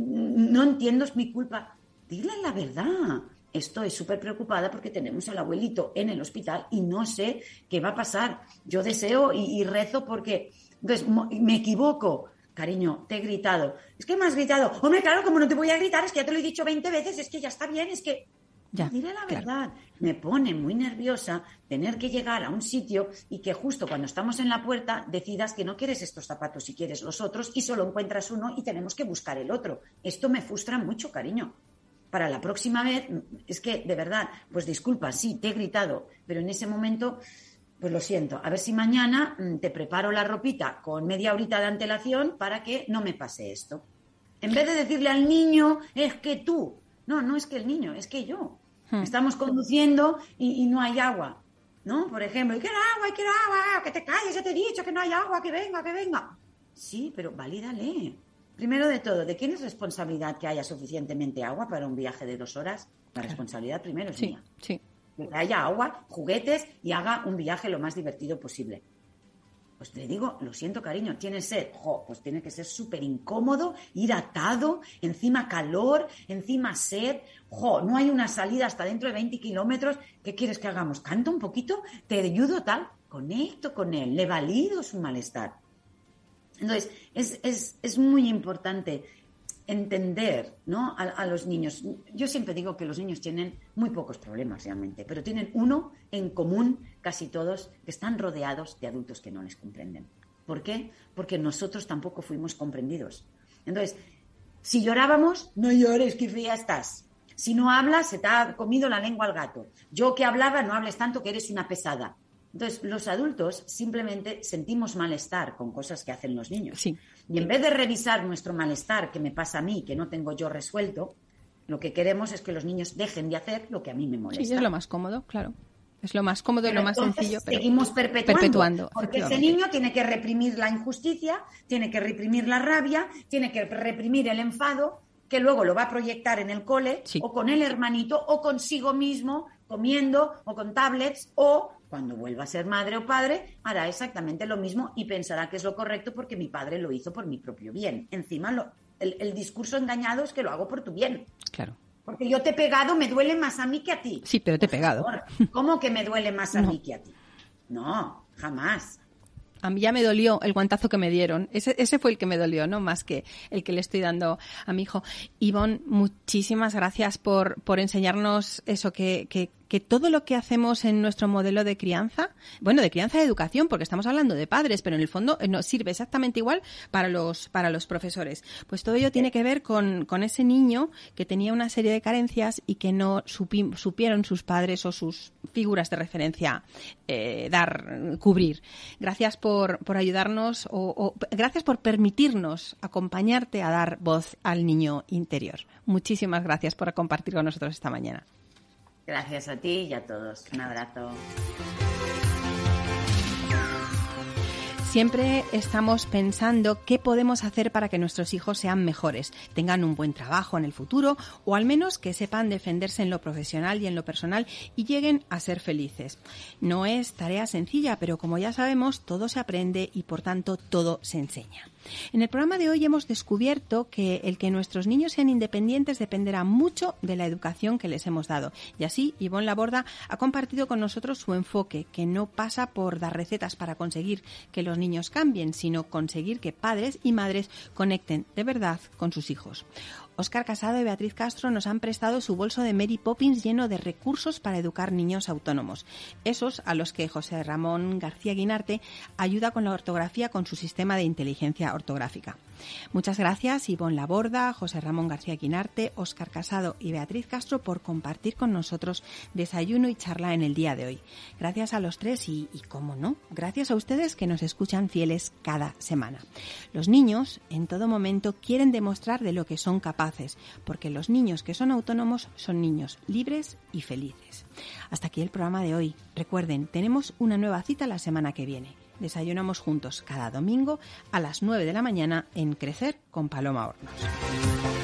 Speaker 3: no entiendo, es mi culpa. Dile la verdad. Estoy súper preocupada porque tenemos al abuelito en el hospital y no sé qué va a pasar. Yo deseo y rezo porque... Entonces, me equivoco. Cariño, te he gritado. ¿Es que me has gritado? Hombre, claro, como no te voy a gritar, es que ya te lo he dicho 20 veces, es que ya está bien, es que... Ya, diré la verdad. Me pone muy nerviosa tener que llegar a un sitio y que justo cuando estamos en la puerta decidas que no quieres estos zapatos y quieres los otros y solo encuentras uno y tenemos que buscar el otro. Esto me frustra mucho, cariño. Para la próxima vez, es que, de verdad, pues disculpa, sí, te he gritado, pero en ese momento, pues lo siento. A ver si mañana te preparo la ropita con media horita de antelación para que no me pase esto. En vez de decirle al niño, es que tú. No es que el niño, es que yo. Estamos conduciendo y no hay agua, ¿no? Por ejemplo, quiero agua, que te calles, ya te he dicho que no hay agua, que venga. Sí, pero valídale. Primero de todo, ¿de quién es responsabilidad que haya suficientemente agua para un viaje de 2 horas? La responsabilidad primero es mía.
Speaker 2: Sí.
Speaker 3: Que haya agua, juguetes y haga un viaje lo más divertido posible. Pues te digo, lo siento, cariño, ¿tienes sed? Pues tiene que ser súper incómodo, ir atado, encima calor, encima sed. No hay una salida hasta dentro de 20 kilómetros. ¿Qué quieres que hagamos? ¿Canto un poquito? ¿Te ayudo tal? Conecto con él, le valido su malestar. Entonces, es muy importante entender, ¿no?, a los niños. Yo siempre digo que los niños tienen muy pocos problemas realmente, pero tienen uno en común, casi todos, que están rodeados de adultos que no les comprenden. ¿Por qué? Porque nosotros tampoco fuimos comprendidos. Entonces, si llorábamos, no llores, que fría estás. Si no hablas, se te ha comido la lengua al gato. Yo que hablaba, no hables tanto que eres una pesada. Entonces, los adultos simplemente sentimos malestar con cosas que hacen los niños.
Speaker 2: Sí.
Speaker 3: Y en vez de revisar nuestro malestar que me pasa a mí, que no tengo yo resuelto, lo que queremos es que los niños dejen de hacer lo que a mí me molesta.
Speaker 2: Sí, es lo más cómodo, claro. Es lo más cómodo y lo más sencillo, pero
Speaker 3: seguimos perpetuando. Porque ese
Speaker 2: efectivamente.
Speaker 3: niño tiene que reprimir la injusticia, tiene que reprimir la rabia, tiene que reprimir el enfado, que luego lo va a proyectar en el cole,
Speaker 2: Sí.
Speaker 3: o con el hermanito, o consigo mismo, comiendo, o con tablets, o cuando vuelva a ser madre o padre, hará exactamente lo mismo y pensará que es lo correcto porque mi padre lo hizo por mi propio bien. Encima, el discurso engañado es que lo hago por tu bien.
Speaker 2: Claro.
Speaker 3: Porque yo te he pegado, me duele más a mí que a ti.
Speaker 2: Sí, pero te he pegado.
Speaker 3: Por favor, ¿cómo que me duele más a
Speaker 2: No.
Speaker 3: mí que a ti? No, jamás.
Speaker 2: A mí ya me dolió el guantazo que me dieron. Ese fue el que me dolió, ¿no? Más que el que le estoy dando a mi hijo. Ivonne, muchísimas gracias por enseñarnos eso, que todo lo que hacemos en nuestro modelo de crianza, bueno, de crianza y educación, porque estamos hablando de padres, pero en el fondo nos sirve exactamente igual para los profesores. Pues todo ello tiene que ver con ese niño que tenía una serie de carencias y que no supieron sus padres o sus figuras de referencia cubrir. Gracias por ayudarnos o gracias por permitirnos acompañarte a dar voz al niño interior. Muchísimas gracias por compartir con nosotros esta mañana.
Speaker 3: Gracias a ti y a todos. Un abrazo.
Speaker 2: Siempre estamos pensando qué podemos hacer para que nuestros hijos sean mejores, tengan un buen trabajo en el futuro o al menos que sepan defenderse en lo profesional y en lo personal y lleguen a ser felices. No es tarea sencilla, pero como ya sabemos, todo se aprende y por tanto todo se enseña. En el programa de hoy hemos descubierto que el que nuestros niños sean independientes dependerá mucho de la educación que les hemos dado. Y así, Ivonne Laborda ha compartido con nosotros su enfoque, que no pasa por dar recetas para conseguir que los niños cambien, sino conseguir que padres y madres conecten de verdad con sus hijos. Óscar Casado y Beatriz Castro nos han prestado su bolso de Mary Poppins lleno de recursos para educar niños autónomos. Esos a los que José Ramón García Guinarte ayuda con la ortografía con su sistema de inteligencia ortográfica. Muchas gracias Ivonne Laborda, José Ramón García Guinarte, Óscar Casado y Beatriz Castro por compartir con nosotros desayuno y charla en el día de hoy. Gracias a los tres y cómo no, gracias a ustedes que nos escuchan fieles cada semana. Los niños en todo momento quieren demostrar de lo que son capaces, porque los niños que son autónomos son niños libres y felices. Hasta aquí el programa de hoy. Recuerden, tenemos una nueva cita la semana que viene. Desayunamos juntos cada domingo a las 9 de la mañana en Crecer con Paloma Hornos.